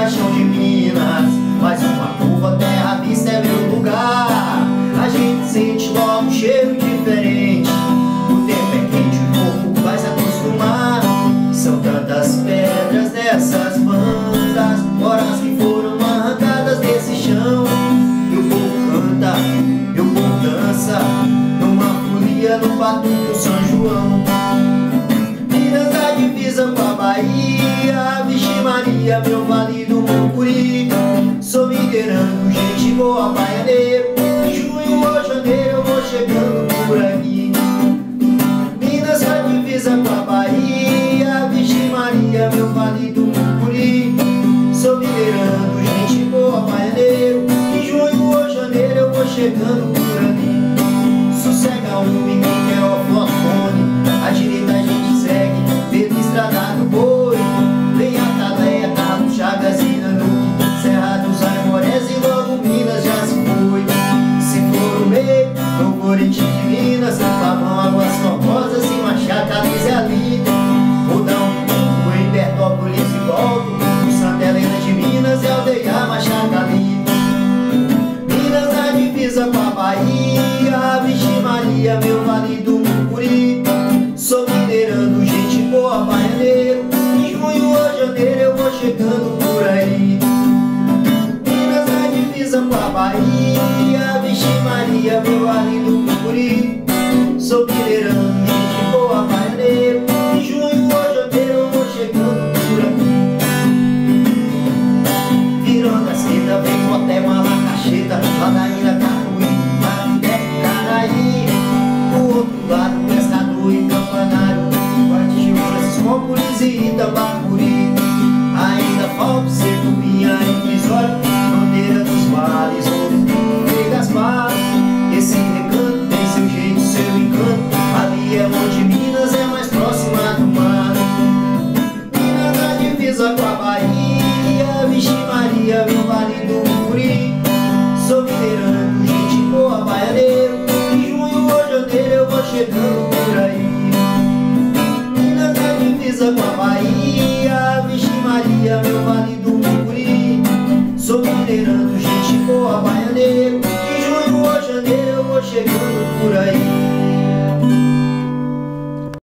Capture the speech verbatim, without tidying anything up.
chão de Minas, faz uma curva, terra, vista é meu lugar. A gente sente logo um cheiro diferente. O tempo é quente, o corpo vai se acostumar. São tantas pedras nessas bandas, horas que foram arrancadas desse chão. E o povo canta, e o povo dança, numa folia no Batuque, o São João. Minas da divisa com a Bahia, Vixe Maria, meu vale do Mucuri. Sou mineirão, gente boa, baianeiro. Em junho ou janeiro eu vou chegando por aqui. Minas da divisa com a Bahia, Vixe Maria, meu vale do Mucuri. Sou mineirão, gente boa, baianeiro. Em junho ou janeiro eu vou chegando por ali. Sossega um menino, é o flofone. À direita a gente segue, pela estrada do boi. Vem Atalaia, Cabo Chagas e Nanuque, Serra dos Aimorés e logo Minas já se foi. Se for o meio, no Corinthians de Minas, Pavão, Águas Formosas e Machaca, Liz ali. Rodão, fui em Bertópolis e volto, o Santa Helena de Minas e Aldeia Machaca ali. Minas na divisa com a Bahia, Vixe Maria, meu vale do Mucuri. Sou mineirando, gente boa, baianeiro. Em junho ou janeiro eu vou chegando